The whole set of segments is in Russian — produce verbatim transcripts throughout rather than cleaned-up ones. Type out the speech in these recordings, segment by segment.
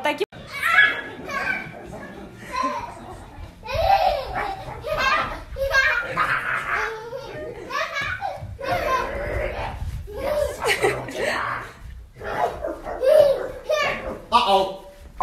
вот таким... Uh-oh.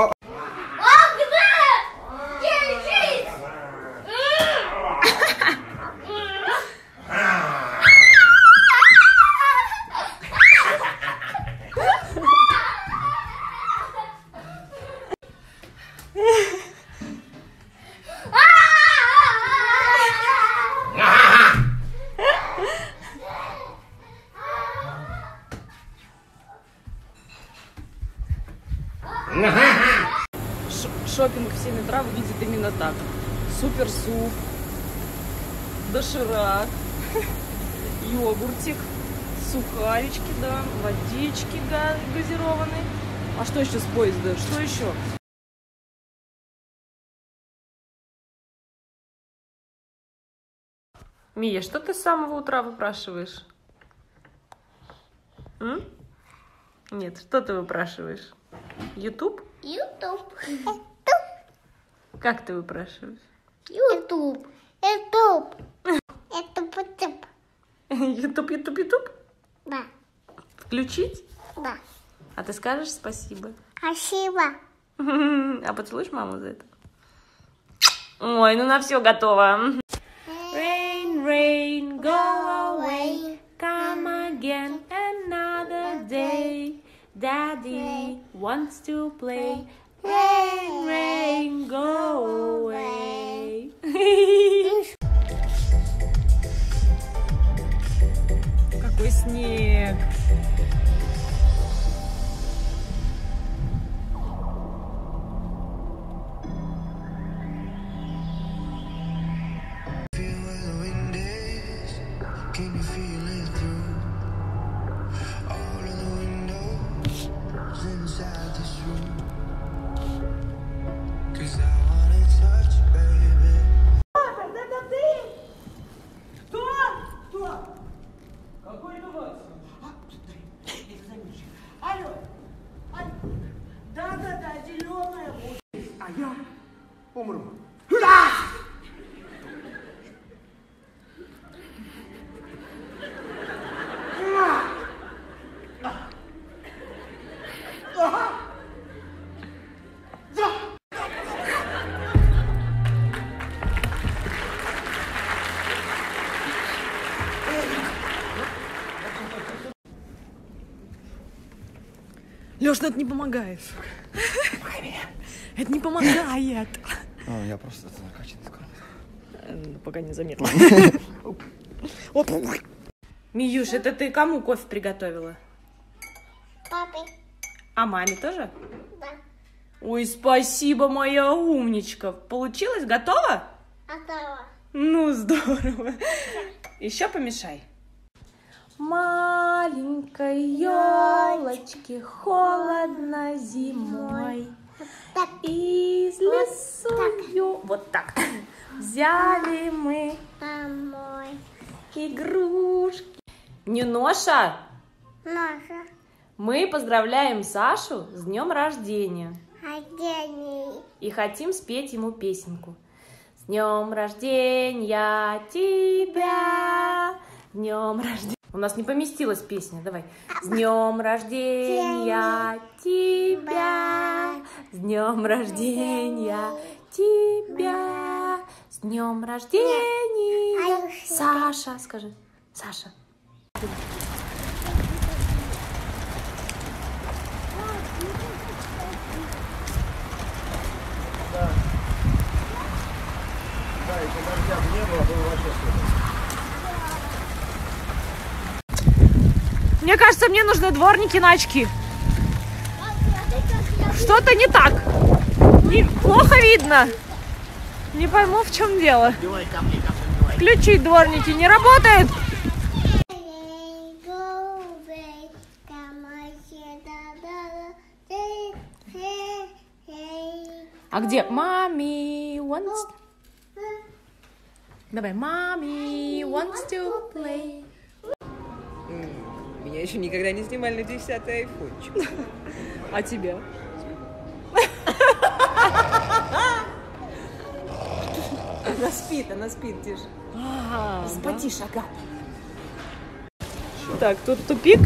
Шопинг в семь утра выглядит именно так. Супер суп, доширак, йогуртик, сухарички, да, водички газированные. А что еще с поезда? Что еще? Мия, что ты с самого утра выпрашиваешь? М? Нет, что ты выпрашиваешь? Ютуб? Ютуб. Как ты выпрашиваешь? Ютуб. Ютуб. Ютуб. Ютуб. Ютуб, ютуб, ютуб? Да. Включить? Да. А ты скажешь спасибо? Спасибо. А поцелуешь маму за это? Ой, ну на все готово. Rain, rain, go away. Come again another day. Daddy wants to play. Rain, rain, go away. Какой снег. Can you feel it through all of the windows inside this room? 'Cause I wanna touch you, baby. Это ты? Кто? Кто? Какой это вас? Алло. Да-да-да, зеленая. А я умру. Лёш, ну это не помогает. Это не помогает. А, я просто это накачанный скоро. Пока не заметила. Миюш, это ты кому кофе приготовила? Папе. А маме тоже? Да. Ой, спасибо, моя умничка. Получилось? Готово? Готово. Ну, здорово. Еще помешай. Маленькой елочке холодно зимой. Так. Из лесу вот так взяли мы Домой. игрушки. Нюноша, Наша. мы поздравляем Сашу с днем рождения Одень. и хотим спеть ему песенку. С днем рождения тебя, с днем рождения. У нас не поместилась песня, давай. С днем рождения тебя, с днем рождения тебя, с днем рождения. Саша, скажи, Саша. Да. Да, если дождя бы не было, было вообще супер. Мне кажется, мне нужны дворники на очки. Что-то не так. Не, плохо видно. Не пойму, в чем дело. Включить дворники не работает. А где? Mommy wants... Давай. Mommy wants to play. Меня еще никогда не снимали на десятый айфончик. А тебя? Она спит, она спит, тише. Ага, Потише, ага. Так, тут тупик.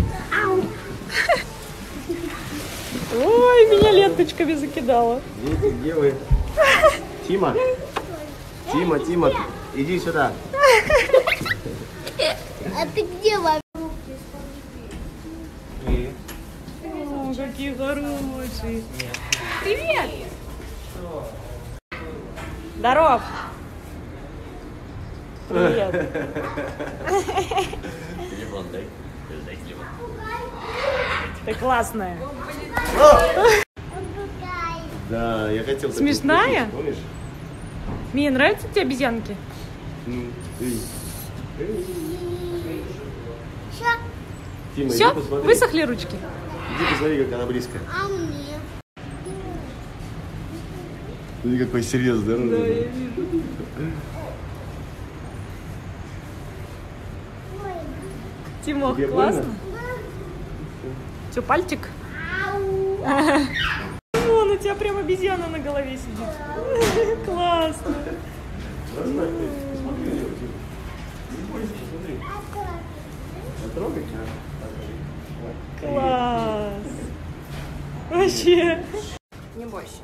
Ой, меня ленточками закидала. Дети, где вы? Тима? Тима, Тима, иди сюда. А ты где, вообще? О, какие хорошие. Привет. Здоров. Привет. Телефон дай. Дай телефон. Ты классная. Да, я хотел... такую Смешная? купить, помнишь? Мия, нравятся тебе обезьянки? Ну, эй. Эй. Что? Тима, Все? иди посмотри. Высохли ручки? Иди посмотри, как она близко. А мне? Смотри, какой серьезный, здоровый. Тимох, Тебе классно? больно? Че, пальчик? Вон, у тебя прям обезьяна на голове сидит. Классно. Расставь, ты посмотри на него, Тима. Не бойся, посмотри. Потрогай, а? Класс. Вообще. Не бойся.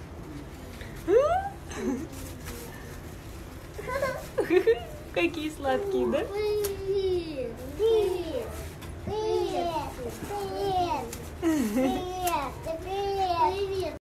Какие сладкие, да? Привет. Привет. Привет. Привет. Привет. Привет.